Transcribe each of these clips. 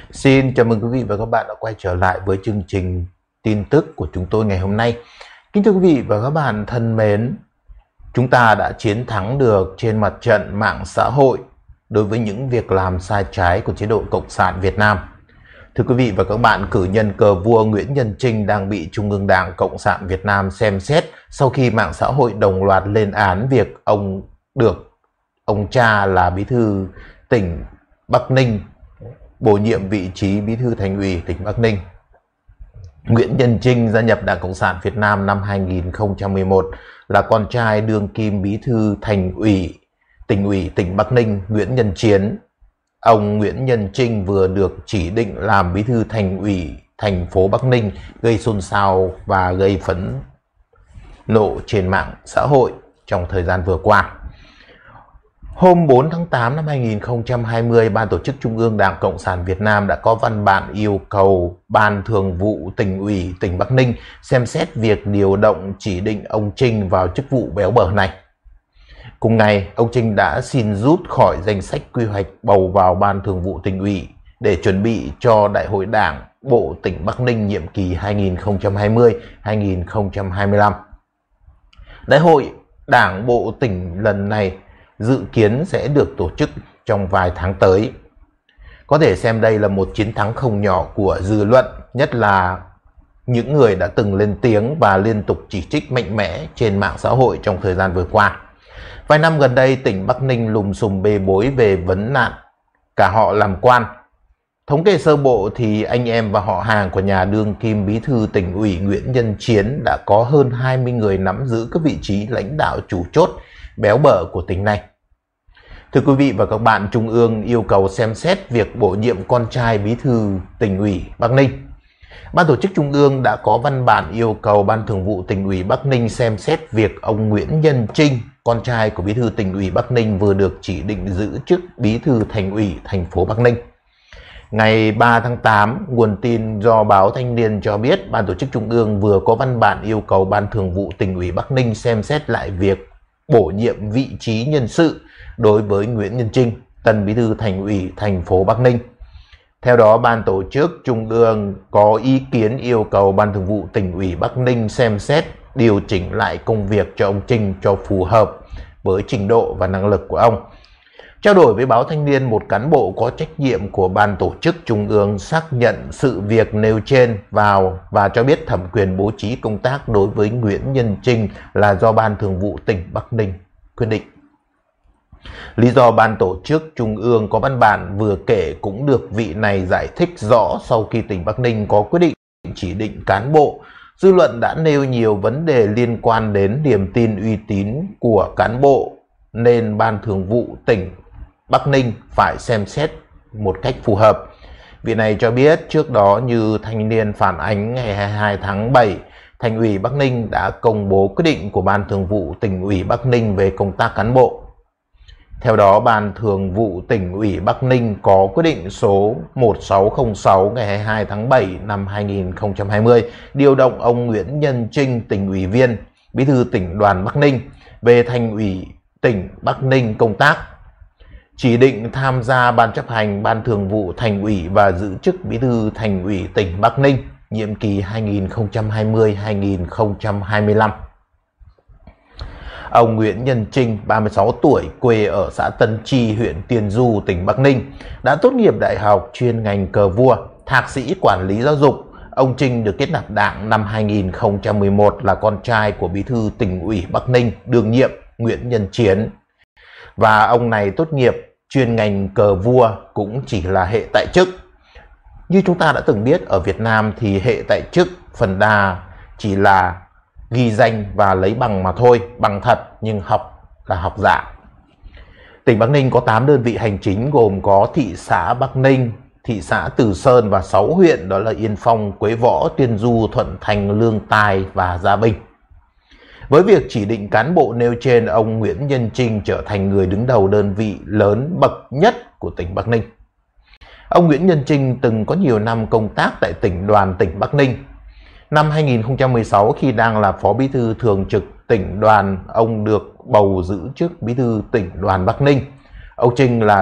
Xin chào mừng quý vị và các bạn đã quay trở lại với chương trình tin tức của chúng tôi ngày hôm nay. Kính thưa quý vị và các bạn thân mến, chúng ta đã chiến thắng được trên mặt trận mạng xã hội đối với những việc làm sai trái của chế độ Cộng sản Việt Nam. Thưa quý vị và các bạn, cử nhân cờ vua Nguyễn Nhân Chinh đang bị Trung ương Đảng Cộng sản Việt Nam xem xét sau khi mạng xã hội đồng loạt lên án việc ông cha là bí thư tỉnh Bắc Ninh bổ nhiệm vị trí bí thư thành ủy tỉnh Bắc Ninh. Nguyễn Nhân Chinh gia nhập Đảng Cộng sản Việt Nam năm 2011, là con trai đương kim bí thư tỉnh ủy tỉnh Bắc Ninh Nguyễn Nhân Chiến. Ông Nguyễn Nhân Chinh vừa được chỉ định làm bí thư thành ủy thành phố Bắc Ninh, gây xôn xao và gây phẫn nộ trên mạng xã hội trong thời gian vừa qua. Hôm 4 tháng 8 năm 2020, Ban Tổ chức Trung ương Đảng Cộng sản Việt Nam đã có văn bản yêu cầu Ban Thường vụ Tỉnh ủy tỉnh Bắc Ninh xem xét việc điều động chỉ định ông Chinh vào chức vụ béo bở này. Cùng ngày, ông Chinh đã xin rút khỏi danh sách quy hoạch bầu vào Ban Thường vụ Tỉnh ủy để chuẩn bị cho Đại hội Đảng bộ tỉnh Bắc Ninh nhiệm kỳ 2020-2025. Đại hội Đảng bộ tỉnh lần này dự kiến sẽ được tổ chức trong vài tháng tới. Có thể xem đây là một chiến thắng không nhỏ của dư luận, nhất là những người đã từng lên tiếng và liên tục chỉ trích mạnh mẽ trên mạng xã hội trong thời gian vừa qua. Vài năm gần đây, tỉnh Bắc Ninh lùm xùm bê bối về vấn nạn cả họ làm quan. Thống kê sơ bộ thì anh em và họ hàng của nhà đương kim bí thư tỉnh ủy Nguyễn Nhân Chiến đã có hơn 20 người nắm giữ các vị trí lãnh đạo chủ chốt béo bở của tỉnh này. Thưa quý vị và các bạn, Trung ương yêu cầu xem xét việc bổ nhiệm con trai bí thư tỉnh ủy Bắc Ninh. Ban Tổ chức Trung ương đã có văn bản yêu cầu Ban Thường vụ Tỉnh ủy Bắc Ninh xem xét việc ông Nguyễn Nhân Chinh, con trai của bí thư tỉnh ủy Bắc Ninh, vừa được chỉ định giữ chức bí thư thành ủy thành phố Bắc Ninh. Ngày 3 tháng 8, nguồn tin do báo Thanh niên cho biết Ban Tổ chức Trung ương vừa có văn bản yêu cầu Ban Thường vụ Tỉnh ủy Bắc Ninh xem xét lại việc bổ nhiệm vị trí nhân sự đối với Nguyễn Nhân Chinh, tân bí thư thành ủy thành phố Bắc Ninh. Theo đó, Ban Tổ chức Trung ương có ý kiến yêu cầu Ban Thường vụ Tỉnh ủy Bắc Ninh xem xét điều chỉnh lại công việc cho ông Chinh cho phù hợp với trình độ và năng lực của ông. Trao đổi với báo Thanh niên, một cán bộ có trách nhiệm của Ban Tổ chức Trung ương xác nhận sự việc nêu trên vào và cho biết thẩm quyền bố trí công tác đối với Nguyễn Nhân Chinh là do Ban Thường vụ tỉnh Bắc Ninh quyết định. Lý do Ban Tổ chức Trung ương có văn bản vừa kể cũng được vị này giải thích rõ. Sau khi tỉnh Bắc Ninh có quyết định chỉ định cán bộ, dư luận đã nêu nhiều vấn đề liên quan đến niềm tin uy tín của cán bộ, nên Ban Thường vụ tỉnh Bắc Ninh phải xem xét một cách phù hợp. Vị này cho biết trước đó, như Thanh niên phản ánh, ngày 22 tháng 7, Thành ủy Bắc Ninh đã công bố quyết định của Ban Thường vụ Tỉnh ủy Bắc Ninh về công tác cán bộ. Theo đó, Ban Thường vụ Tỉnh ủy Bắc Ninh có quyết định số 1606 ngày 22 tháng 7 năm 2020 điều động ông Nguyễn Nhân Chinh, tỉnh ủy viên, bí thư tỉnh đoàn Bắc Ninh về Thành ủy tỉnh Bắc Ninh công tác, chỉ định tham gia Ban chấp hành Ban Thường vụ Thành ủy và giữ chức bí thư Thành ủy tỉnh Bắc Ninh nhiệm kỳ 2020-2025. Ông Nguyễn Nhân Chinh, 36 tuổi, quê ở xã Tân Tri, huyện Tiên Du, tỉnh Bắc Ninh, đã tốt nghiệp đại học chuyên ngành cờ vua, thạc sĩ quản lý giáo dục. Ông Chinh được kết nạp Đảng năm 2011, là con trai của bí thư tỉnh ủy Bắc Ninh đương nhiệm Nguyễn Nhân Chiến. Và ông này tốt nghiệp chuyên ngành cờ vua cũng chỉ là hệ tại chức. Như chúng ta đã từng biết, ở Việt Nam thì hệ tại chức phần đa chỉ là ghi danh và lấy bằng mà thôi, bằng thật nhưng học là học giả. Tỉnh Bắc Ninh có 8 đơn vị hành chính gồm có thị xã Bắc Ninh, thị xã Từ Sơn và 6 huyện, đó là Yên Phong, Quế Võ, Tiên Du, Thuận Thành, Lương Tài và Gia Bình. Với việc chỉ định cán bộ nêu trên, ông Nguyễn Nhân Chinh trở thành người đứng đầu đơn vị lớn bậc nhất của tỉnh Bắc Ninh. Ông Nguyễn Nhân Chinh từng có nhiều năm công tác tại tỉnh đoàn tỉnh Bắc Ninh. Năm 2016, khi đang là Phó Bí thư Thường trực tỉnh đoàn, ông được bầu giữ chức Bí thư tỉnh đoàn Bắc Ninh. Ông Chinh là tỉnh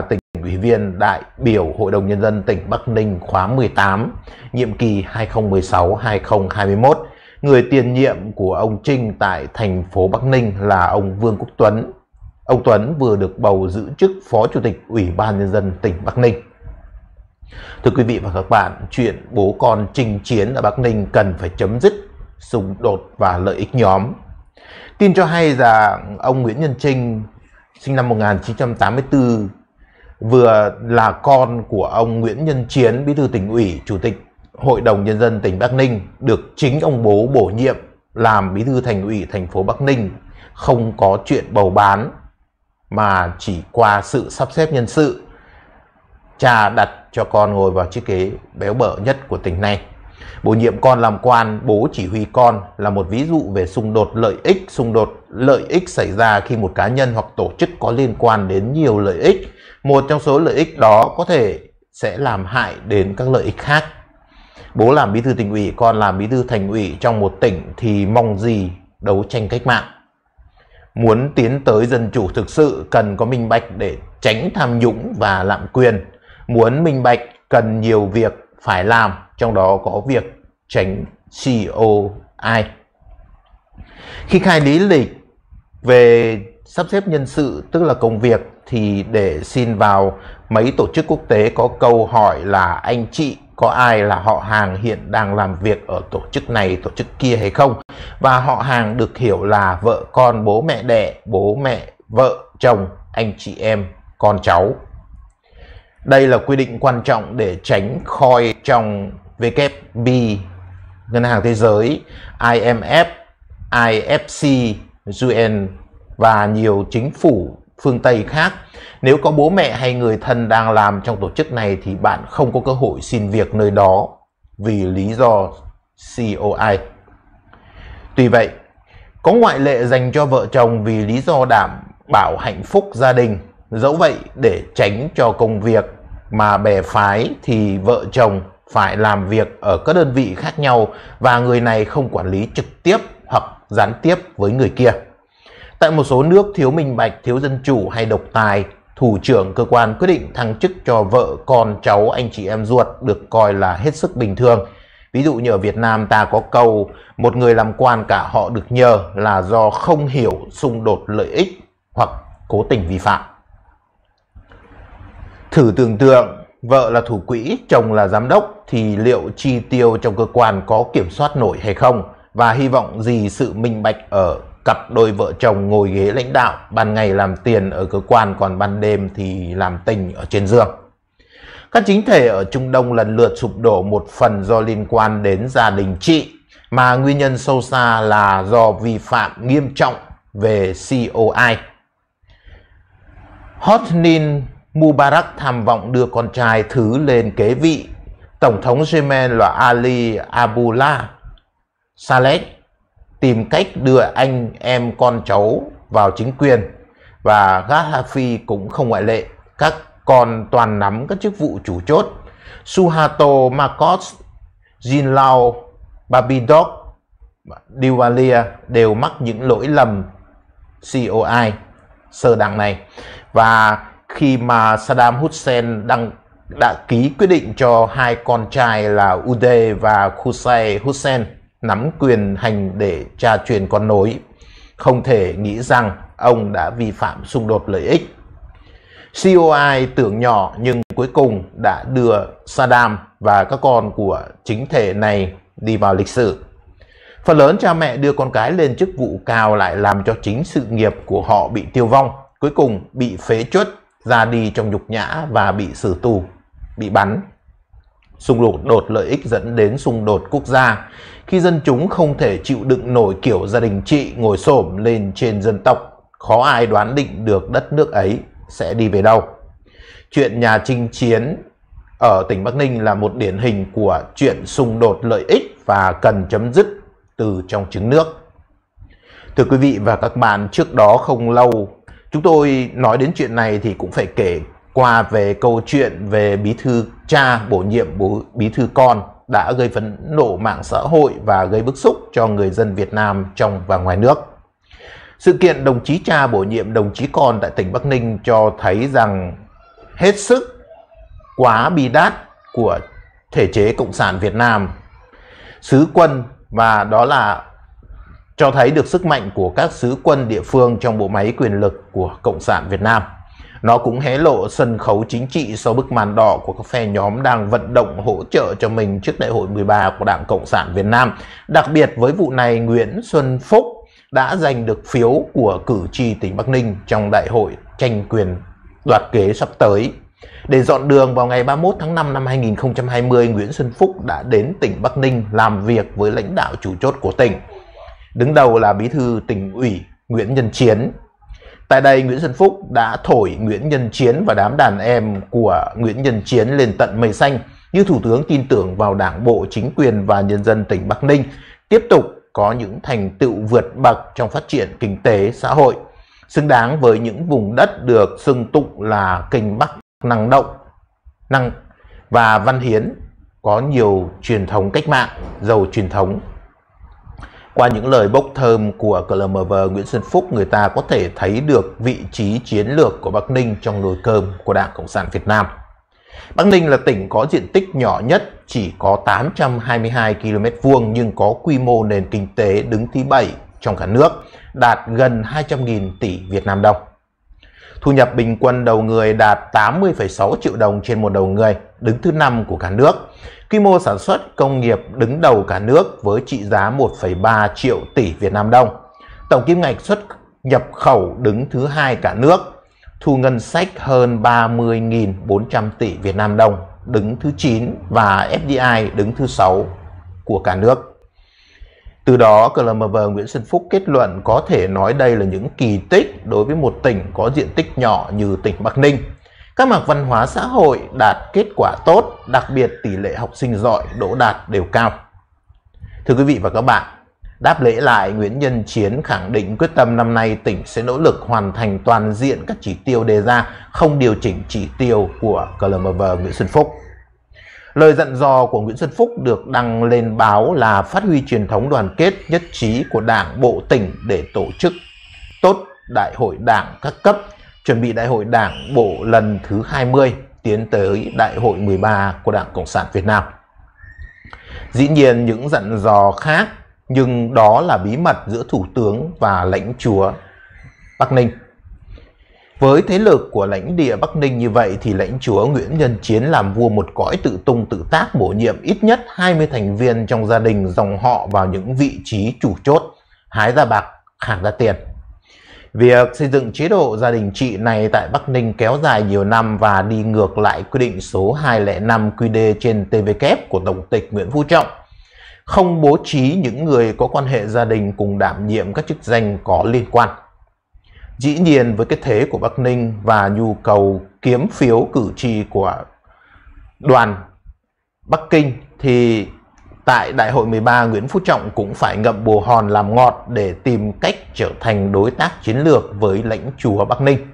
tỉnh ủy viên đại biểu Hội đồng Nhân dân tỉnh Bắc Ninh khóa 18, nhiệm kỳ 2016-2021. Người tiền nhiệm của ông Trinh tại thành phố Bắc Ninh là ông Vương Quốc Tuấn. Ông Tuấn vừa được bầu giữ chức Phó Chủ tịch Ủy ban Nhân dân tỉnh Bắc Ninh. Thưa quý vị và các bạn, chuyện bố con chinh chiến ở Bắc Ninh cần phải chấm dứt xung đột và lợi ích nhóm. Tin cho hay rằng ông Nguyễn Nhân Trinh, sinh năm 1984, vừa là con của ông Nguyễn Nhân Chiến, Bí thư Tỉnh ủy, Chủ tịch Hội đồng Nhân dân tỉnh Bắc Ninh, được chính ông bố bổ nhiệm làm Bí thư Thành ủy thành phố Bắc Ninh, không có chuyện bầu bán mà chỉ qua sự sắp xếp nhân sự. Cha đặt cho con ngồi vào chiếc ghế béo bở nhất của tỉnh này. Bổ nhiệm con làm quan, bố chỉ huy con là một ví dụ về xung đột lợi ích. Xung đột lợi ích xảy ra khi một cá nhân hoặc tổ chức có liên quan đến nhiều lợi ích. Một trong số lợi ích đó có thể sẽ làm hại đến các lợi ích khác. Bố làm Bí thư Tỉnh ủy, con làm Bí thư Thành ủy trong một tỉnh thì mong gì đấu tranh cách mạng. Muốn tiến tới dân chủ thực sự cần có minh bạch để tránh tham nhũng và lạm quyền. Muốn minh bạch cần nhiều việc phải làm, trong đó có việc tránh COI. Khi khai lý lịch về sắp xếp nhân sự, tức là công việc, thì để xin vào mấy tổ chức quốc tế có câu hỏi là anh chị có ai là họ hàng hiện đang làm việc ở tổ chức này, tổ chức kia hay không? Và họ hàng được hiểu là vợ con, bố mẹ đẻ, bố mẹ, vợ, chồng, anh chị em, con cháu. Đây là quy định quan trọng để tránh khoi trong WB, Ngân hàng Thế giới, IMF, IFC, UN và nhiều chính phủ phương Tây khác. Nếu có bố mẹ hay người thân đang làm trong tổ chức này thì bạn không có cơ hội xin việc nơi đó vì lý do COI. Tuy vậy, có ngoại lệ dành cho vợ chồng vì lý do đảm bảo hạnh phúc gia đình. Dẫu vậy, để tránh cho công việc mà bè phái thì vợ chồng phải làm việc ở các đơn vị khác nhau và người này không quản lý trực tiếp hoặc gián tiếp với người kia. Tại một số nước thiếu minh bạch, thiếu dân chủ hay độc tài, thủ trưởng cơ quan quyết định thăng chức cho vợ, con, cháu, anh chị em ruột được coi là hết sức bình thường. Ví dụ như ở Việt Nam ta có câu một người làm quan cả họ được nhờ là do không hiểu xung đột lợi ích hoặc cố tình vi phạm. Thử tưởng tượng vợ là thủ quỹ, chồng là giám đốc thì liệu chi tiêu trong cơ quan có kiểm soát nổi hay không? Và hy vọng gì sự minh bạch ở cặp đôi vợ chồng ngồi ghế lãnh đạo, ban ngày làm tiền ở cơ quan còn ban đêm thì làm tình ở trên giường. Các chính thể ở Trung Đông lần lượt sụp đổ, một phần do liên quan đến gia đình chị, mà nguyên nhân sâu xa là do vi phạm nghiêm trọng về COI. Hosni Mubarak tham vọng đưa con trai thứ lên kế vị. Tổng thống Yemen là Ali Abdullah Saleh tìm cách đưa anh em con cháu vào chính quyền, và Gaddafi cũng không ngoại lệ. Các con toàn nắm các chức vụ chủ chốt. Suharto Marcos, Zinlao, Babidok, Diwalia đều mắc những lỗi lầm COI sơ đẳng này. Và khi mà Saddam Hussein đã ký quyết định cho hai con trai là Uday và Qusay Hussein nắm quyền hành để tra truyền con nối, không thể nghĩ rằng ông đã vi phạm xung đột lợi ích. COI tưởng nhỏ nhưng cuối cùng đã đưa Saddam và các con của chính thể này đi vào lịch sử. Phần lớn cha mẹ đưa con cái lên chức vụ cao lại làm cho chính sự nghiệp của họ bị tiêu vong, cuối cùng bị phế truất, ra đi trong nhục nhã và bị xử tù, bị bắn. Xung đột lợi ích dẫn đến xung đột quốc gia. Khi dân chúng không thể chịu đựng nổi kiểu gia đình chị ngồi xổm lên trên dân tộc, khó ai đoán định được đất nước ấy sẽ đi về đâu. Chuyện nhà chinh chiến ở tỉnh Bắc Ninh là một điển hình của chuyện xung đột lợi ích và cần chấm dứt từ trong trứng nước. Thưa quý vị và các bạn, trước đó không lâu chúng tôi nói đến chuyện này thì cũng phải kể qua về câu chuyện về bí thư cha bổ nhiệm bí thư con đã gây phẫn nộ mạng xã hội và gây bức xúc cho người dân Việt Nam trong và ngoài nước. Sự kiện đồng chí cha bổ nhiệm đồng chí con tại tỉnh Bắc Ninh cho thấy rằng hết sức quá bi đát của thể chế Cộng sản Việt Nam, sứ quân, và đó là cho thấy được sức mạnh của các sứ quân địa phương trong bộ máy quyền lực của Cộng sản Việt Nam. Nó cũng hé lộ sân khấu chính trị sau bức màn đỏ của các phe nhóm đang vận động hỗ trợ cho mình trước Đại hội 13 của Đảng Cộng sản Việt Nam. Đặc biệt với vụ này, Nguyễn Xuân Phúc đã giành được phiếu của cử tri tỉnh Bắc Ninh trong đại hội tranh quyền đoạt kế sắp tới. Để dọn đường, vào ngày 31 tháng 5 năm 2020, Nguyễn Xuân Phúc đã đến tỉnh Bắc Ninh làm việc với lãnh đạo chủ chốt của tỉnh. Đứng đầu là Bí thư Tỉnh ủy Nguyễn Nhân Chiến. Tại đây, Nguyễn Xuân Phúc đã thổi Nguyễn Nhân Chiến và đám đàn em của Nguyễn Nhân Chiến lên tận mây xanh, như Thủ tướng tin tưởng vào Đảng bộ, chính quyền và nhân dân tỉnh Bắc Ninh tiếp tục có những thành tựu vượt bậc trong phát triển kinh tế xã hội, xứng đáng với những vùng đất được xưng tụng là Kinh Bắc năng động, và văn hiến, có nhiều truyền thống cách mạng, giàu truyền thống. Qua những lời bốc thơm của CLMV Nguyễn Xuân Phúc, người ta có thể thấy được vị trí chiến lược của Bắc Ninh trong nồi cơm của Đảng Cộng sản Việt Nam. Bắc Ninh là tỉnh có diện tích nhỏ nhất, chỉ có 822 km2 nhưng có quy mô nền kinh tế đứng thứ 7 trong cả nước, đạt gần 200.000 tỷ Việt Nam đồng. Thu nhập bình quân đầu người đạt 80,6 triệu đồng trên một đầu người, đứng thứ 5 của cả nước. Quy mô sản xuất công nghiệp đứng đầu cả nước với trị giá 1,3 triệu tỷ Việt Nam đồng. Tổng kim ngạch xuất nhập khẩu đứng thứ 2 cả nước. Thu ngân sách hơn 30.400 tỷ Việt Nam đồng, đứng thứ 9, và FDI đứng thứ 6 của cả nước. Từ đó, CLMV Nguyễn Xuân Phúc kết luận có thể nói đây là những kỳ tích đối với một tỉnh có diện tích nhỏ như tỉnh Bắc Ninh. Các mặt văn hóa xã hội đạt kết quả tốt, đặc biệt tỷ lệ học sinh giỏi đỗ đạt đều cao. Thưa quý vị và các bạn, đáp lễ lại, Nguyễn Nhân Chiến khẳng định quyết tâm năm nay tỉnh sẽ nỗ lực hoàn thành toàn diện các chỉ tiêu đề ra, không điều chỉnh chỉ tiêu của CLMV Nguyễn Xuân Phúc. Lời dặn dò của Nguyễn Xuân Phúc được đăng lên báo là phát huy truyền thống đoàn kết nhất trí của Đảng bộ tỉnh để tổ chức tốt Đại hội Đảng các cấp, chuẩn bị Đại hội Đảng bộ lần thứ 20, tiến tới Đại hội 13 của Đảng Cộng sản Việt Nam. Dĩ nhiên những dặn dò khác, nhưng đó là bí mật giữa Thủ tướng và lãnh chúa Bắc Ninh. Với thế lực của lãnh địa Bắc Ninh như vậy thì lãnh chúa Nguyễn Nhân Chiến làm vua một cõi, tự tung tự tác, bổ nhiệm ít nhất 20 thành viên trong gia đình dòng họ vào những vị trí chủ chốt, hái ra bạc, khản ra tiền. Việc xây dựng chế độ gia đình trị này tại Bắc Ninh kéo dài nhiều năm và đi ngược lại quy định số 205 QĐ trên TVK của Tổng tịch Nguyễn Phú Trọng, không bố trí những người có quan hệ gia đình cùng đảm nhiệm các chức danh có liên quan. Dĩ nhiên với cái thế của Bắc Ninh và nhu cầu kiếm phiếu cử tri của đoàn Bắc Kinh thì tại Đại hội 13, Nguyễn Phú Trọng cũng phải ngậm bồ hòn làm ngọt để tìm cách trở thành đối tác chiến lược với lãnh chúa Bắc Ninh.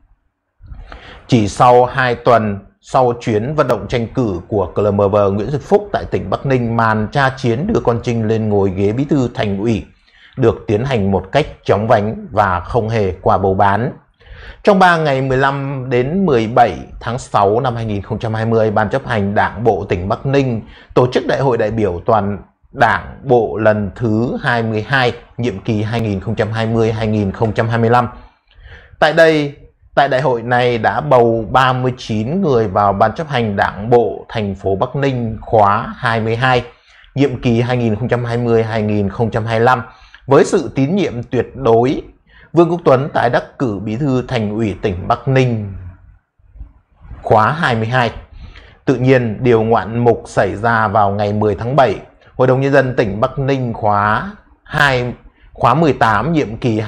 Chỉ sau 2 tuần sau chuyến vận động tranh cử của CLMV Nguyễn Xuân Phúc tại tỉnh Bắc Ninh, màn tra chiến đưa con Trinh lên ngồi ghế bí thư thành ủy được tiến hành một cách chóng vánh và không hề qua bầu bán. Trong 3 ngày 15 đến 17 tháng 6 năm 2020, Ban chấp hành Đảng bộ tỉnh Bắc Ninh tổ chức Đại hội đại biểu toàn Đảng bộ lần thứ 22, nhiệm kỳ 2020-2025. Tại đại hội này đã bầu 39 người vào Ban chấp hành Đảng bộ thành phố Bắc Ninh khóa 22, nhiệm kỳ 2020-2025. Với sự tín nhiệm tuyệt đối, Vương Quốc Tuấn tái đắc cử bí thư thành ủy tỉnh Bắc Ninh khóa 22. Tự nhiên, điều ngoạn mục xảy ra vào ngày 10 tháng 7. Hội đồng Nhân dân tỉnh Bắc Ninh khóa 18, nhiệm kỳ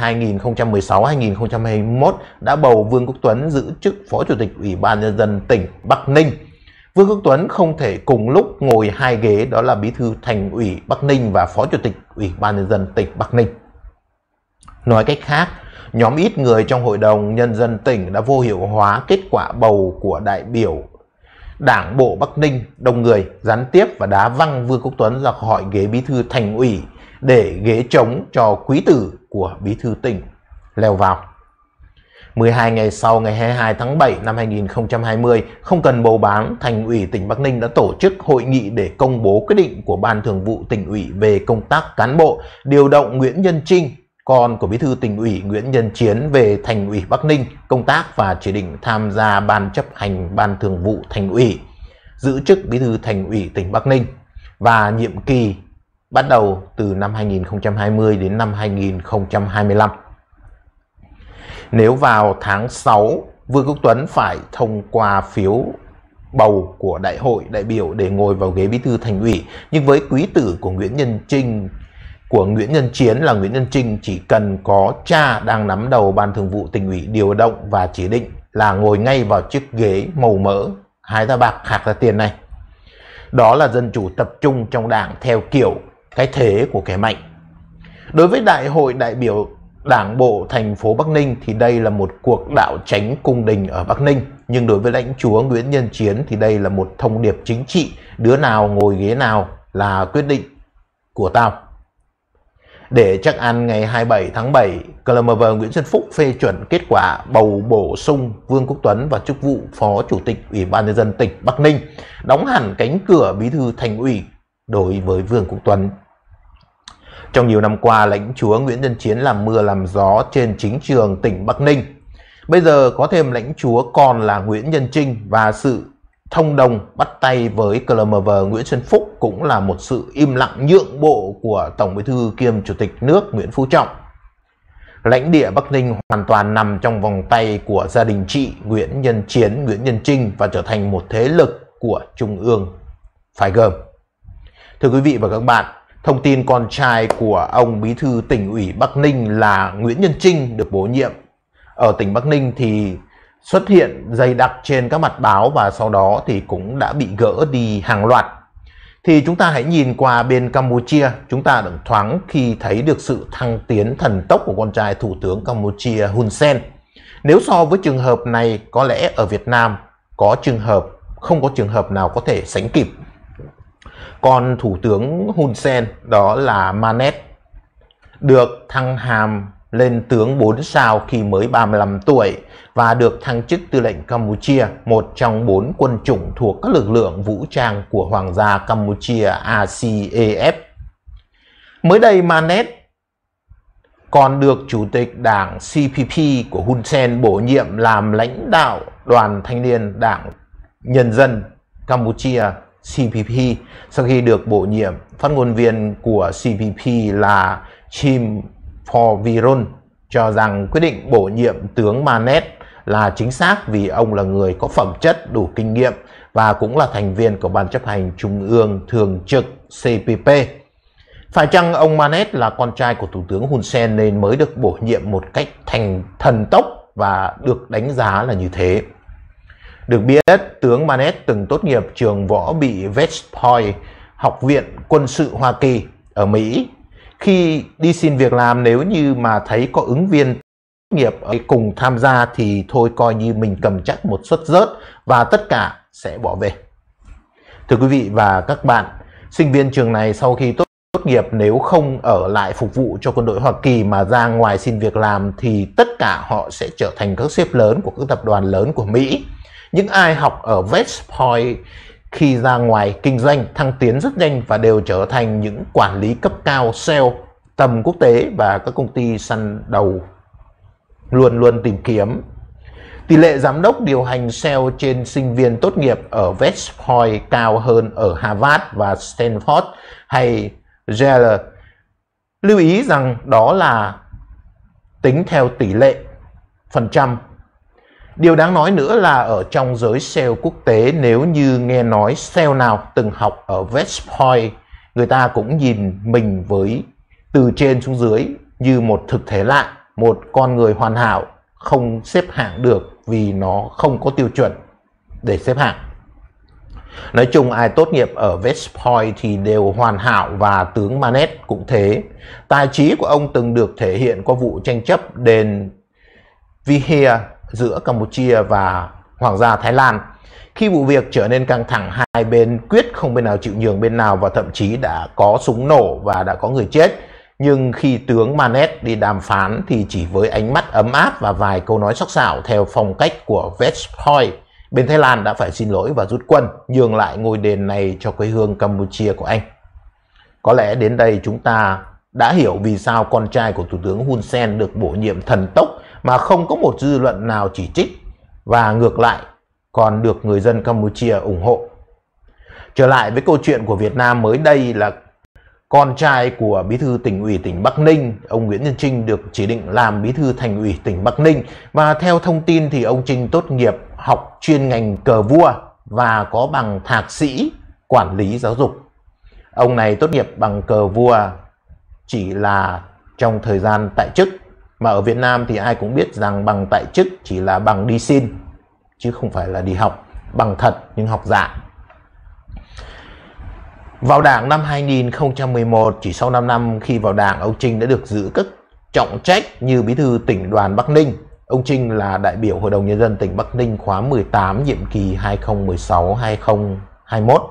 2016-2021 đã bầu Vương Quốc Tuấn giữ chức Phó Chủ tịch Ủy ban Nhân dân tỉnh Bắc Ninh. Vương Quốc Tuấn không thể cùng lúc ngồi 2 ghế, đó là bí thư thành ủy Bắc Ninh và Phó Chủ tịch Ủy ban Nhân dân tỉnh Bắc Ninh. Nói cách khác, nhóm ít người trong Hội đồng Nhân dân tỉnh đã vô hiệu hóa kết quả bầu của đại biểu Đảng bộ Bắc Ninh đông người, gián tiếp và đá văng Vương Quốc Tuấn ra khỏi ghế bí thư thành ủy để ghế trống cho quý tử của bí thư tỉnh leo vào. 12 ngày sau, ngày 22 tháng 7 năm 2020, không cần bầu bán, Thành ủy tỉnh Bắc Ninh đã tổ chức hội nghị để công bố quyết định của Ban Thường vụ Tỉnh ủy về công tác cán bộ, điều động Nguyễn Nhân Trinh, con của Bí thư Tỉnh ủy Nguyễn Nhân Chiến, về Thành ủy Bắc Ninh công tác và chỉ định tham gia Ban chấp hành Ban Thường vụ Thành ủy, giữ chức Bí thư Thành ủy tỉnh Bắc Ninh, và nhiệm kỳ bắt đầu từ năm 2020 đến năm 2025. Nếu vào tháng 6, Vương Quốc Tuấn phải thông qua phiếu bầu của đại hội đại biểu để ngồi vào ghế Bí thư Thành ủy, nhưng với quý tử của Nguyễn Nhân Chiến là Nguyễn Nhân Trinh chỉ cần có cha đang nắm đầu Ban Thường vụ Tỉnh ủy điều động và chỉ định là ngồi ngay vào chiếc ghế màu mỡ, hái ra bạc hạc ra tiền này. Đó là dân chủ tập trung trong đảng theo kiểu cái thế của kẻ mạnh. Đối với Đại hội đại biểu Đảng bộ thành phố Bắc Ninh thì đây là một cuộc đạo chánh cung đình ở Bắc Ninh. Nhưng đối với lãnh chúa Nguyễn Nhân Chiến thì đây là một thông điệp chính trị, đứa nào ngồi ghế nào là quyết định của tao. Để chắc ăn, ngày 27 tháng 7, CLMV Nguyễn Xuân Phúc phê chuẩn kết quả bầu bổ sung Vương Quốc Tuấn vào chức vụ Phó Chủ tịch Ủy ban Nhân dân tỉnh Bắc Ninh, đóng hẳn cánh cửa Bí thư Thành ủy đối với Vương Quốc Tuấn. Trong nhiều năm qua, lãnh chúa Nguyễn Nhân Chiến làm mưa làm gió trên chính trường tỉnh Bắc Ninh. Bây giờ có thêm lãnh chúa con là Nguyễn Nhân Trinh, và sự thông đồng bắt tay với CLMV Nguyễn Xuân Phúc cũng là một sự im lặng nhượng bộ của Tổng Bí thư kiêm Chủ tịch nước Nguyễn Phú Trọng. Lãnh địa Bắc Ninh hoàn toàn nằm trong vòng tay của gia đình chị Nguyễn Nhân Chiến, Nguyễn Nhân Trinh và trở thành một thế lực của Trung ương phải gồm. Thưa quý vị và các bạn, thông tin con trai của ông Bí thư Tỉnh ủy Bắc Ninh là Nguyễn Nhân Trinh được bổ nhiệm ở tỉnh Bắc Ninh thì xuất hiện dày đặc trên các mặt báo, và sau đó thì cũng đã bị gỡ đi hàng loạt. Thì chúng ta hãy nhìn qua bên Campuchia, chúng ta được thoáng khi thấy được sự thăng tiến thần tốc của con trai Thủ tướng Campuchia Hun Sen. Nếu so với trường hợp này, có lẽ ở Việt Nam không có trường hợp nào có thể sánh kịp. Còn Thủ tướng Hun Sen đó là Manet, được thăng hàm lên tướng 4 sao khi mới 35 tuổi và được thăng chức tư lệnh Campuchia, một trong 4 quân chủng thuộc các lực lượng vũ trang của Hoàng gia Campuchia ACAF. Mới đây, Manet còn được Chủ tịch đảng CPP của Hun Sen bổ nhiệm làm lãnh đạo Đoàn Thanh niên Đảng Nhân dân Campuchia CPP sau khi được bổ nhiệm. Phát ngôn viên của CPP là Chim Phorviron cho rằng quyết định bổ nhiệm tướng Manet là chính xác vì ông là người có phẩm chất, đủ kinh nghiệm và cũng là thành viên của Ban chấp hành Trung ương thường trực CPP. Phải chăng ông Manet là con trai của Thủ tướng Hun Sen nên mới được bổ nhiệm một cách thần tốc và được đánh giá là như thế? Được biết, tướng Manet từng tốt nghiệp trường võ bị West Point, Học viện Quân sự Hoa Kỳ ở Mỹ. Khi đi xin việc làm, nếu như mà thấy có ứng viên tốt nghiệp cùng tham gia thì thôi coi như mình cầm chắc một suất rớt và tất cả sẽ bỏ về. Thưa quý vị và các bạn, sinh viên trường này sau khi tốt nghiệp nếu không ở lại phục vụ cho quân đội Hoa Kỳ mà ra ngoài xin việc làm thì tất cả họ sẽ trở thành các sếp lớn của các tập đoàn lớn của Mỹ. Những ai học ở West Point khi ra ngoài kinh doanh thăng tiến rất nhanh và đều trở thành những quản lý cấp cao sale tầm quốc tế và các công ty săn đầu luôn luôn tìm kiếm. Tỷ lệ giám đốc điều hành sale trên sinh viên tốt nghiệp ở West Point cao hơn ở Harvard và Stanford hay Yale. Lưu ý rằng đó là tính theo tỷ lệ phần trăm. Điều đáng nói nữa là ở trong giới sale quốc tế, nếu như nghe nói sale nào từng học ở West Point, người ta cũng nhìn mình từ trên xuống dưới như một thực thể lạ, một con người hoàn hảo, không xếp hạng được vì nó không có tiêu chuẩn để xếp hạng. Nói chung ai tốt nghiệp ở West Point thì đều hoàn hảo và tướng Manet cũng thế. Tài trí của ông từng được thể hiện qua vụ tranh chấp đền Vihia giữa Campuchia và Hoàng gia Thái Lan. Khi vụ việc trở nên căng thẳng, hai bên quyết không bên nào chịu nhường bên nào và thậm chí đã có súng nổ và đã có người chết. Nhưng khi tướng Manet đi đàm phán thì chỉ với ánh mắt ấm áp và vài câu nói sắc sảo theo phong cách của West Point, bên Thái Lan đã phải xin lỗi và rút quân, nhường lại ngôi đền này cho quê hương Campuchia của anh. Có lẽ đến đây chúng ta đã hiểu vì sao con trai của Thủ tướng Hun Sen được bổ nhiệm thần tốc mà không có một dư luận nào chỉ trích, và ngược lại còn được người dân Campuchia ủng hộ. Trở lại với câu chuyện của Việt Nam, mới đây là con trai của Bí thư Tỉnh ủy tỉnh Bắc Ninh, ông Nguyễn Nhân Trinh, được chỉ định làm Bí thư Thành ủy tỉnh Bắc Ninh, và theo thông tin thì ông Trinh tốt nghiệp học chuyên ngành cờ vua và có bằng thạc sĩ quản lý giáo dục. Ông này tốt nghiệp bằng cờ vua chỉ là trong thời gian tại chức, mà ở Việt Nam thì ai cũng biết rằng bằng tại chức chỉ là bằng đi xin chứ không phải là đi học, bằng thật nhưng học giả. Vào Đảng năm 2011, chỉ sau 5 năm khi vào Đảng, ông Trinh đã được giữ các trọng trách như Bí thư Tỉnh đoàn Bắc Ninh. Ông Trinh là đại biểu Hội đồng Nhân dân tỉnh Bắc Ninh khóa 18, nhiệm kỳ 2016-2021.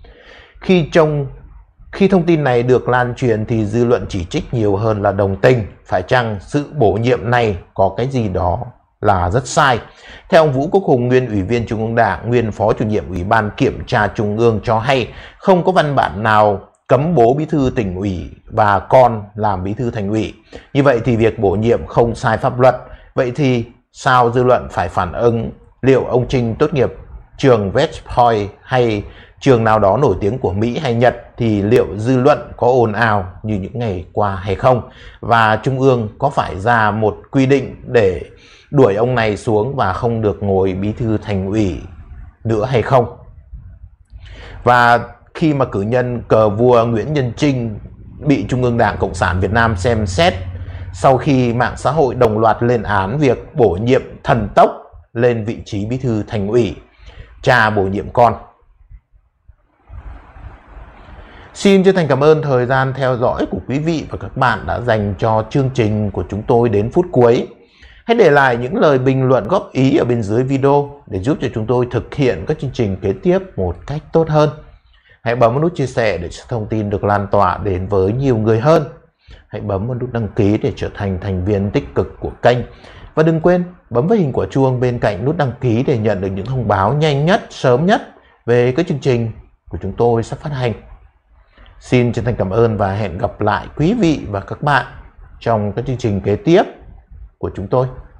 Khi thông tin này được lan truyền thì dư luận chỉ trích nhiều hơn là đồng tình. Phải chăng sự bổ nhiệm này có cái gì đó là rất sai? Theo ông Vũ Quốc Hùng, nguyên Ủy viên Trung ương Đảng, nguyên Phó Chủ nhiệm Ủy ban Kiểm tra Trung ương cho hay, không có văn bản nào cấm bố Bí thư Tỉnh ủy và con làm Bí thư Thành ủy. Như vậy thì việc bổ nhiệm không sai pháp luật. Vậy thì sao dư luận phải phản ứng? Liệu ông Trinh tốt nghiệp trường West Point hay trường nào đó nổi tiếng của Mỹ hay Nhật thì liệu dư luận có ồn ào như những ngày qua hay không? Và Trung ương có phải ra một quy định để đuổi ông này xuống và không được ngồi Bí thư Thành ủy nữa hay không? Và khi mà cử nhân cờ vua Nguyễn Nhân Trinh bị Trung ương Đảng Cộng sản Việt Nam xem xét sau khi mạng xã hội đồng loạt lên án việc bổ nhiệm thần tốc lên vị trí Bí thư Thành ủy, cha bổ nhiệm con. Xin chân thành cảm ơn thời gian theo dõi của quý vị và các bạn đã dành cho chương trình của chúng tôi đến phút cuối. Hãy để lại những lời bình luận góp ý ở bên dưới video để giúp cho chúng tôi thực hiện các chương trình kế tiếp một cách tốt hơn. Hãy bấm vào nút chia sẻ để cho thông tin được lan tỏa đến với nhiều người hơn. Hãy bấm vào nút đăng ký để trở thành thành viên tích cực của kênh. Và đừng quên bấm vào hình quả chuông bên cạnh nút đăng ký để nhận được những thông báo nhanh nhất, sớm nhất về các chương trình của chúng tôi sắp phát hành. Xin chân thành cảm ơn và hẹn gặp lại quý vị và các bạn trong các chương trình kế tiếp của chúng tôi.